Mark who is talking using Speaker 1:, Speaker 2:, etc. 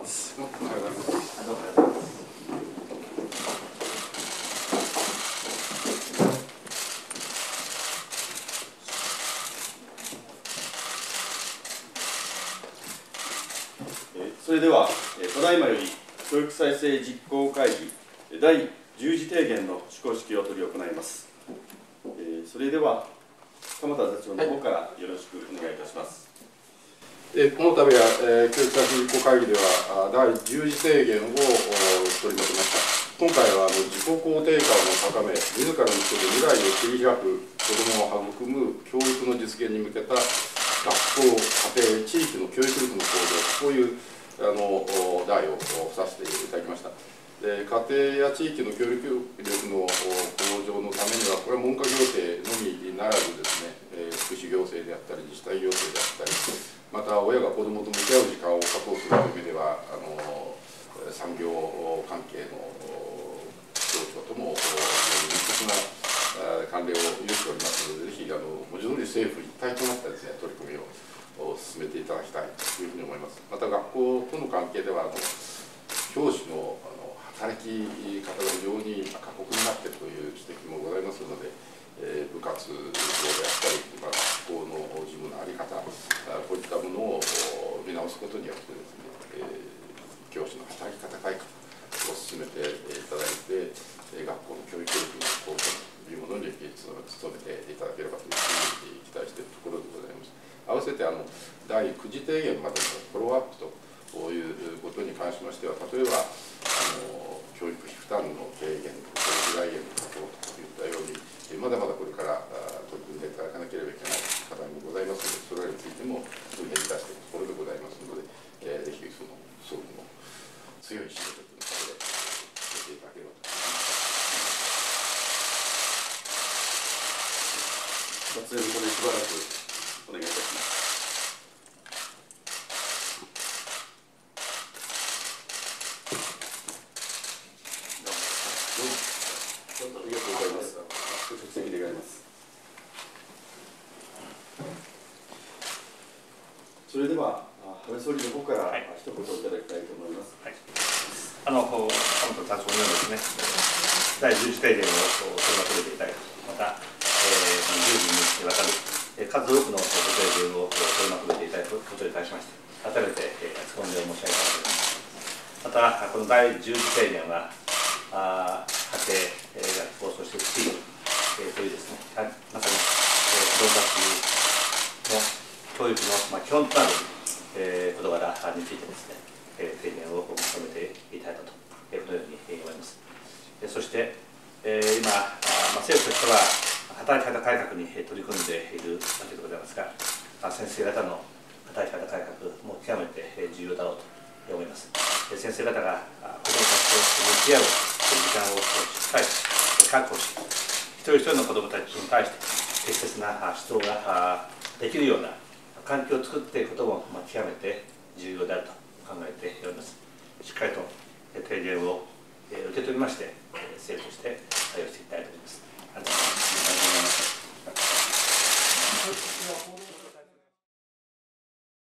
Speaker 1: ます。
Speaker 2: おはようございます。
Speaker 1: それでは、ただいまより教育再生実行会議第10次提言の施行式を執り行います。それでは鎌田座長の方からよろしくお願いいたします。
Speaker 2: この度は、教育再生実行会議では第10次提言を取りまとめました。今回は自己肯定感を高め、自らの人で未来を切り開く子どもを育む教育の実現に向けた学校、家庭、地域の教育力の向上、こういう題をさせていただきました。家庭や地域の教育力の向上のためには、これは文科行政のみならずですね、福祉行政であったり、自治体行政であったり、また親が子どもと向き合う時間を確保するという意味では、産業関係の省庁とも密接な関連を有しておりますので、ぜひ文字通り政府一体となったですね、取り組みを進めていただきたいというふうに思います。また学校との関係では教師の働き方が非常に過酷になっているという指摘もございますので、部活動であったり、学校の事務の在り方、こういったものを見直すことによってですね、教師の働き方改革を進めていただいて、学校の教育力の向上というものに努めていただければというふうに期待しているところでございます。合わせて第9次提言までのフォローアップということに関しましては、例えば教育費負担の軽減、教育財源の確保といったように、まだまだこれから取り組んでいただかなければいけない課題もございますので、それらについても訓練に出しているところでございますので、ぜひ総理の強い指導力の下で進めていただければと思います。
Speaker 1: 撮影のためしばらくお願いいたします。ありがとうございます。着席願います。それでは安倍総理の方から一言いただきたいと思います。
Speaker 3: 鎌田座長にはですね、第10次提言を取りまとめていただき、また、10人にわたる数多くのご提言を取りまとめていただくことに対しまして、改めて厚く御礼を申し上げたいと思います。また、この第10次提言は、家庭、学校、そして地域というですね、まさに子どもたちの教育の基本となる事柄についてですね、提言をまとめていただいたと、このように思います。そして、今、政府としては、働き方改革に取り組んでいるわけでございますが、先生方の働き方改革も極めて重要だろうと思います。先生方が子どもたちと向き合う時間をしっかり確保し、一人一人の子どもたちに対して適切な指導ができるような環境を作っていくことも極めて重要であると考えております。しっかりと